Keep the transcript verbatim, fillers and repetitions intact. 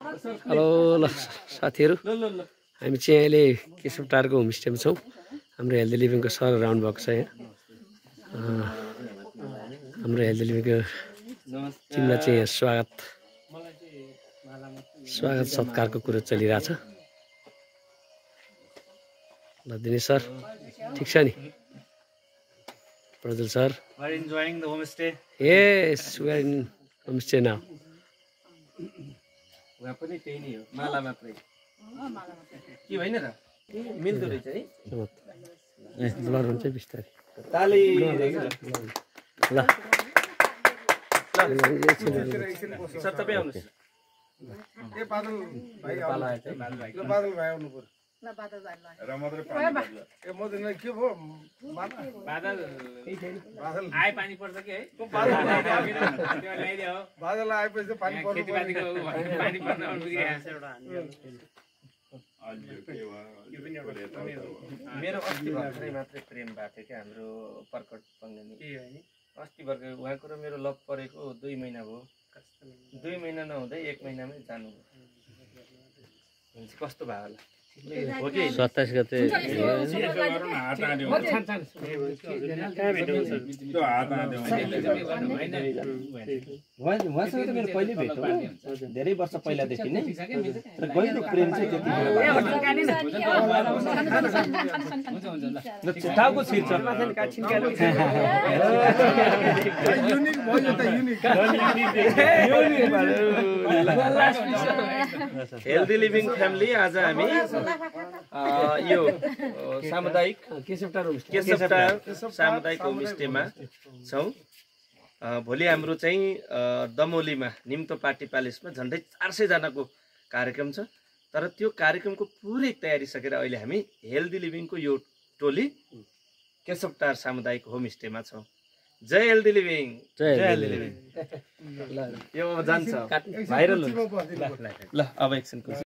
Hello ल साथीहरू, हामी चाहिँ अहिले केशव टारको होमस्टेमा छौँ। हाम्रो हेल्दी लिभिङको सर राउन्ड भएको छ यहाँ। हाम्रो हेल्दी लिभिङको टिमलाई चाहिँ यहाँ स्वागत स्वागत सत्कारको कुरो चलिरहेछ। ल दिनेश सर ठिक छ नि? Prajwal sir, Are you enjoying the homestay? yes, we are in homestay now. वहाँ पनि त्यही नै हो, माला मात्रै। के होइन र? मिल्दो रहेछ है? ब्लर हुन्छ बिस्तारै। ताली ल सर तपाईँ आउनुहोस्। ए बादल भाइ आउनु। ल बादल भाइ आउनु पर्यो। ल बादल भाइ ल। र मात्रै पानी। ए म दिन के भयो? बादल बादल आए पानी पर्छ के है? बादल त्यो ल्याइदियो। बादल आएपछि पानी पर्नु पर्यो। खेतीपातीको पानी पर्न पुगिरहेको छ एउटा। मेरो अस्ति भर्खरै मात्रै प्रेम भएको थियो क्या हाम्रो प्रकट पङ्गनी। अस्ति भर्खर उहाँको र मेरो लभ परेको दुई महिना भयो। दुई महिना नहुँदै एक महिनामै जानु कस्तो भयो होला? सत्ताइस गते उहाँसँग त मेरो पहिल्यै भेट हो, धेरै वर्ष पहिलादेखि नै। तर गहिरो प्रेम चाहिँ त्यति टाउको छिर्छ। युनिक भयो त युनिक। हेल्दी लिभिङ फ्यामिली आज हामी यो सामुदायिक केशव टार केशव टार सामुदायिक होमस्टेमा छौँ। भोलि हाम्रो चाहिँ दमोलीमा निम्तो पार्टी प्यालेसमा झन्डै चार सयजनाको कार्यक्रम छ। तर त्यो कार्यक्रमको पुरै तयारी सकेर अहिले हामी हेल्दी लिभिङको यो टोली केशव टार सामुदायिक होमस्टेमा छौँ। जय हेल्दी लिभिङ, जय हेल्दी लिभिङ। यो जान्छ भाइरल हुन्छ। ल अब एकछिनको